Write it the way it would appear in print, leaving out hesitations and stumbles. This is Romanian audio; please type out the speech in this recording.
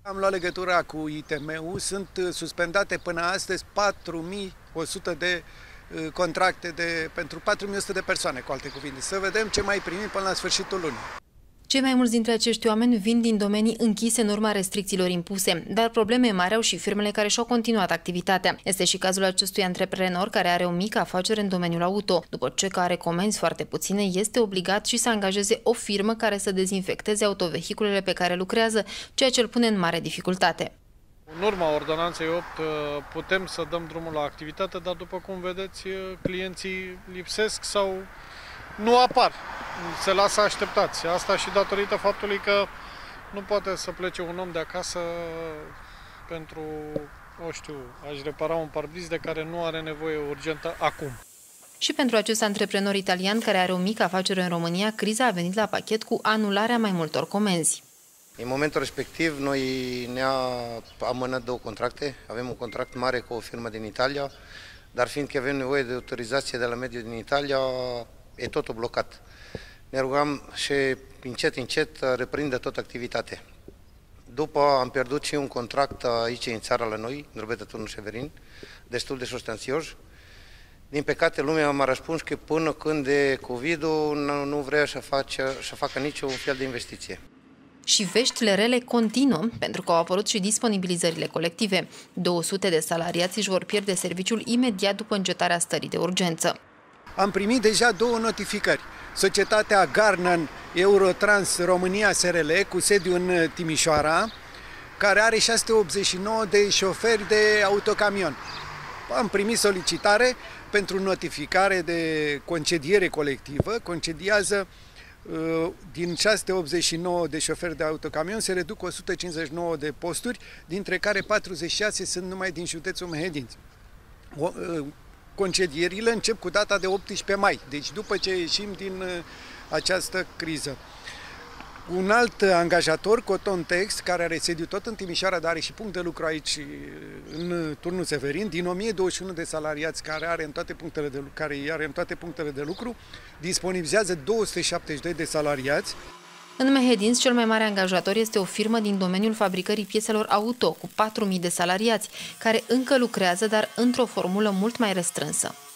Am luat legătura cu ITM-ul, sunt suspendate până astăzi 4100 de contracte pentru 4100 de persoane, cu alte cuvinte. Să vedem ce mai primim până la sfârșitul lunii. Cei mai mulți dintre acești oameni vin din domenii închise în urma restricțiilor impuse, dar probleme mari au și firmele care și-au continuat activitatea. Este și cazul acestui antreprenor care are o mică afacere în domeniul auto. După ce are comenzi foarte puține, este obligat și să angajeze o firmă care să dezinfecteze autovehiculele pe care lucrează, ceea ce îl pune în mare dificultate. În urma ordonanței 8 putem să dăm drumul la activitate, dar după cum vedeți, clienții lipsesc sau nu apar. Se lasă așteptați. Asta și datorită faptului că nu poate să plece un om de acasă pentru, a-și repara un parbriz de care nu are nevoie urgentă acum. Și pentru acest antreprenor italian care are o mică afacere în România, criza a venit la pachet cu anularea mai multor comenzi. În momentul respectiv, noi ne-a amânat 2 contracte. Avem un contract mare cu o firmă din Italia, dar fiindcă avem nevoie de autorizație de la mediul din Italia, e totul blocat. Ne rugam și încet reprinde tot activitatea. După am pierdut și un contract aici în țara la noi, în Drobeta Turnul Severin, destul de substanțios. Din păcate, lumea m-a răspuns că până când e COVID-ul nu vrea să facă niciun fel de investiție. Și veștile rele continuă, pentru că au apărut și disponibilizările colective. 200 de salariați își vor pierde serviciul imediat după încetarea stării de urgență. Am primit deja 2 notificări. Societatea Garnan Eurotrans România SRL, cu sediu în Timișoara, care are 689 de șoferi de autocamion. Am primit solicitare pentru notificare de concediere colectivă. Concediază din 689 de șoferi de autocamion, se reduc 159 de posturi, dintre care 46 sunt numai din județul Mehedinți. Concedierile încep cu data de 18 mai, deci după ce ieșim din această criză. Un alt angajator, Cotontex, care are sediu tot în Timișoara, dar are și punct de lucru aici în Turnul Severin, din 1021 de salariați care are în toate punctele de lucru, disponibilizează 272 de salariați. În Mehedinți, cel mai mare angajator este o firmă din domeniul fabricării pieselor auto, cu 4.000 de salariați, care încă lucrează, dar într-o formulă mult mai restrânsă.